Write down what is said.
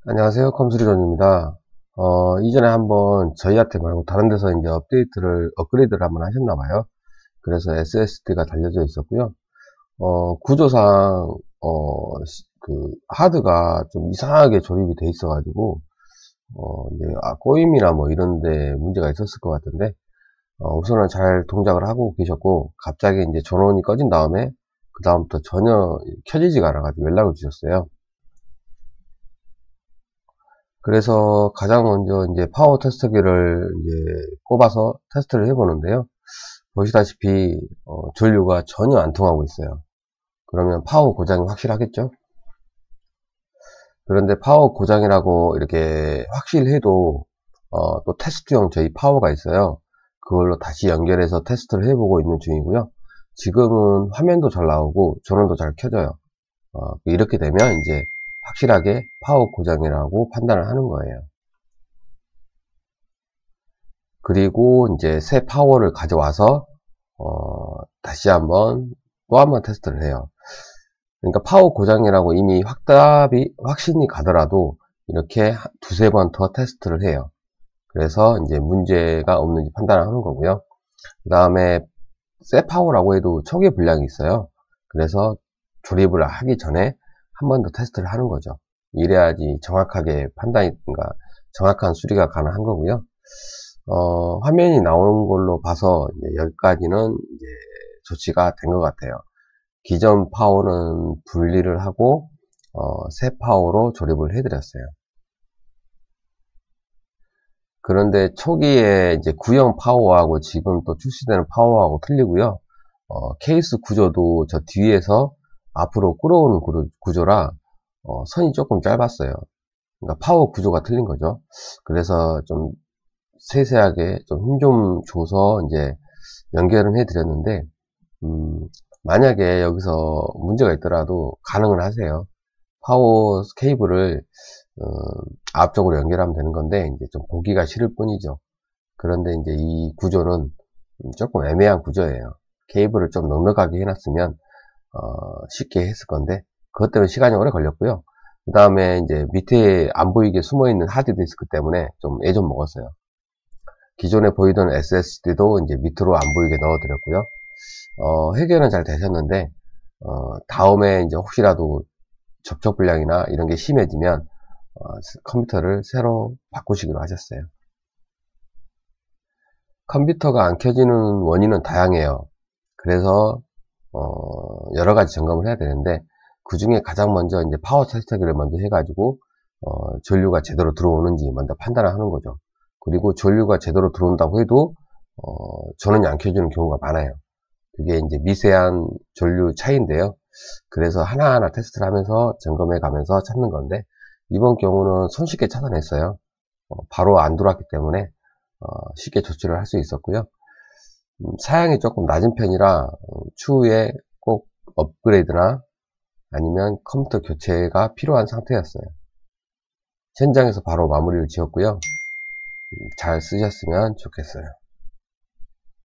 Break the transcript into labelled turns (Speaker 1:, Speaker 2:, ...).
Speaker 1: 안녕하세요. 컴수리존입니다. 이전에 한번 저희한테 말고 다른 데서 이제 업그레이드를 한번 하셨나봐요. 그래서 SSD가 달려져 있었고요. 구조상, 하드가 좀 이상하게 조립이 돼 있어가지고, 이제, 꼬임이나 뭐 이런데 문제가 있었을 것 같은데, 우선은 잘 동작을 하고 계셨고, 갑자기 이제 전원이 꺼진 다음에, 그 다음부터 전혀 켜지지가 않아가지고 연락을 주셨어요. 그래서 가장 먼저 이제 파워 테스트기를 이제 꼽아서 테스트를 해보는데요. 보시다시피 전류가 전혀 안 통하고 있어요. 그러면 파워 고장이 확실하겠죠? 그런데 파워 고장이라고 이렇게 확실해도 또 테스트용 저희 파워가 있어요. 그걸로 다시 연결해서 테스트를 해보고 있는 중이고요. 지금은 화면도 잘 나오고 전원도 잘 켜져요. 이렇게 되면 이제 확실하게 파워 고장이라고 판단을 하는 거예요. 그리고 이제 새 파워를 가져와서 다시 한번 또 한번 테스트를 해요. 그러니까 파워 고장이라고 이미 확신이 가더라도 이렇게 두세 번 더 테스트를 해요. 그래서 이제 문제가 없는지 판단하는 거고요. 그 다음에 새 파워라고 해도 초기 불량이 있어요. 그래서 조립을 하기 전에 한 번 더 테스트를 하는 거죠. 이래야지 정확하게 그러니까 정확한 수리가 가능한 거고요. 화면이 나오는 걸로 봐서 이제 여기까지는 이제 조치가 된 것 같아요. 기존 파워는 분리를 하고 새 파워로 조립을 해드렸어요. 그런데 초기에 이제 구형 파워하고 지금 또 출시되는 파워하고 틀리고요. 케이스 구조도 저 뒤에서 앞으로 끌어오는 구조라 선이 조금 짧았어요. 그러니까 파워 구조가 틀린 거죠. 그래서 좀 세세하게 좀 힘 좀 줘서 이제 연결을 해드렸는데 만약에 여기서 문제가 있더라도 가능은 하세요. 파워 케이블을 앞쪽으로 연결하면 되는 건데 이제 좀 보기가 싫을 뿐이죠. 그런데 이제 이 구조는 조금 애매한 구조예요. 케이블을 좀 넉넉하게 해놨으면 쉽게 했을 건데 그것 때문에 시간이 오래 걸렸고요. 그 다음에 이제 밑에 안 보이게 숨어있는 하드디스크 때문에 좀 애 좀 먹었어요. 기존에 보이던 SSD도 이제 밑으로 안 보이게 넣어드렸고요. 해결은 잘 되셨는데 다음에 이제 혹시라도 접촉 불량이나 이런 게 심해지면 컴퓨터를 새로 바꾸시기로 하셨어요. 컴퓨터가 안 켜지는 원인은 다양해요. 그래서 여러 가지 점검을 해야 되는데 그 중에 가장 먼저 이제 파워 테스트기를 먼저 해가지고 전류가 제대로 들어오는지 먼저 판단을 하는 거죠. 그리고 전류가 제대로 들어온다고 해도 전원이 안 켜지는 경우가 많아요. 그게 이제 미세한 전류 차이인데요. 그래서 하나하나 테스트를 하면서 점검해 가면서 찾는 건데 이번 경우는 손쉽게 찾아냈어요. 바로 안 들어왔기 때문에 쉽게 조치를 할 수 있었고요. 사양이 조금 낮은 편이라 추후에 꼭 업그레이드나 아니면 컴퓨터 교체가 필요한 상태였어요. 현장에서 바로 마무리를 지었고요. 잘 쓰셨으면 좋겠어요.